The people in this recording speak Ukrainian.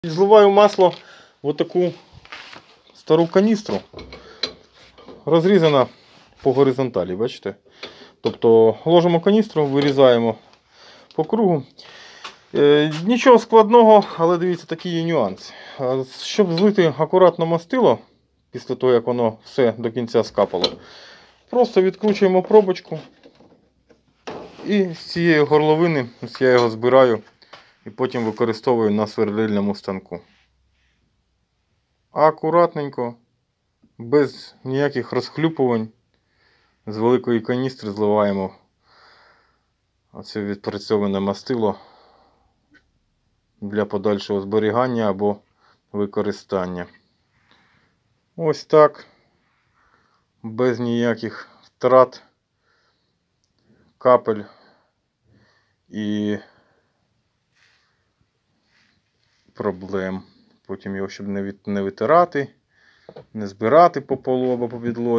Зливаю масло в таку стару каністру, розрізана по горизонталі, бачите? Тобто ложимо каністру, вирізаємо по кругу. Нічого складного, але дивіться, такий є нюанс. Щоб злити акуратно мастило, після того як воно все до кінця скапало, просто відкручуємо пробочку і з цієї горловини я його збираю і потім використовую на свердлильному станку. Акуратненько, без ніяких розхлюпувань, з великої каністри зливаємо оце відпрацьоване мастило для подальшого зберігання або використання. Ось так, без ніяких втрат, капель і проблем. Потім його, щоб не витирати, не збирати по полу або по підлозі.